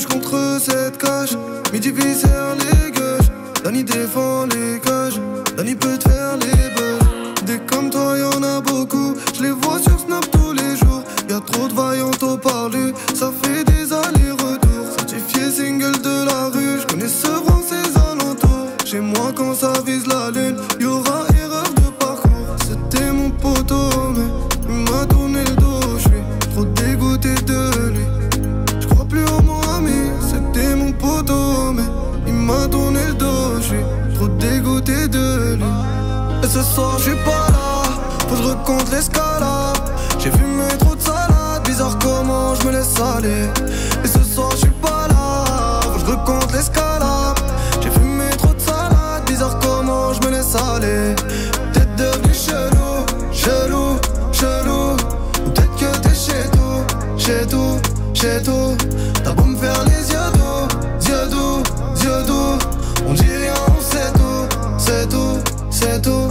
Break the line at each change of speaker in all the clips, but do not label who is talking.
rouge contre cette cage. Midi viscère les gueuches. Danny défend les cages. Danny peut te faire les buzz. Des comme toi y'en a beaucoup. Je les vois sur Snap tous les jours. Y'a trop de vaillants au parler. Ça fait des allers-retours. Certifié single de la rue. J'connais Sevran ses alentours. Chez moi quand ça vise la lune, y'aura erreur de parcours. C'était mon poteau mais il m'a tourné le dos. J'suis trop dégoûté de lui. J'crois plus en mon ami. C'était mon poteau mais il m'a tourné le dos. J'suis trop dégoûté de lui. Et ce soir j'suis pas là. Faut que je recompte l'escalade. J'ai fumé trop de salade. Bizarre comment je me laisse aller. Et ce soir j'suis pas là. Faut que je recompte l'escalade. J'ai fumé trop de salade. Bizarre comment je me laisse aller. Peut-être devenu chelou, chelou, chelou. Ou peut-être que t'es chez tout, chez tout, chez tout. T'as beau me faire les yeux doux, yeux doux, yeux doux. On dit rien, on sait tout, c'est tout, c'est tout.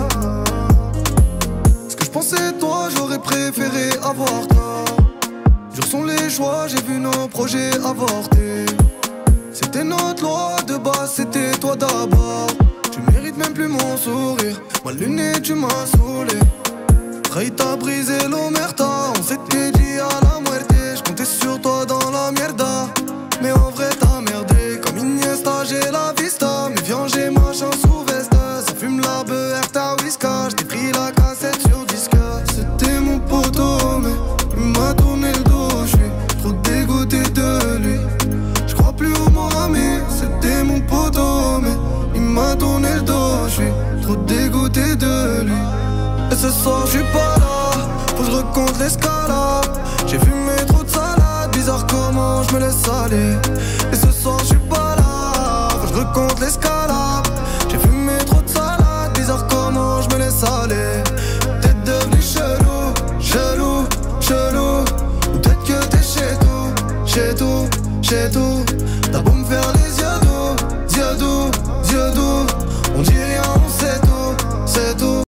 Ce que je pensais de toi, j'aurais préféré avoir tort. Durs sont les choix, j'ai vu nos projets avorter. C'était notre loi, de base c'était toi d'abord. Tu mérites même plus mon sourire. Ma lunette tu m'as saoulé. Trahi t'as brisé l'omerta. On s'était dit à la muerte. J'comptais sur toi dans la mierda. Mais en vrai t'as merdé. Comme Iniesta j'ai la vista. Mais viens j'ai machin sous veste. Ça fume la beurre ta whisky. J't'ai pris la cassette sur disque. C'était mon poteau mais il m'a tourné le dos. J'suis trop dégoûté de lui. J'crois plus au mon ami. C'était mon poteau mais il m'a tourné le dos. J'suis trop dégoûté de lui. Et ce soir j'suis pas là. Faut que je recompte l'escalade. J'ai fumé trop de salade. Bizarre comment je me laisse aller. Et ce soir j'suis pas là. Faut que je recompte l'escalade. J'ai fumé trop de salade. Bizarre comment je me laisse aller. Peut-être devenu chelou, chelou, chelou. Ou peut-être que t'es chez tout, chez tout, chez tout. T'as beau me faire les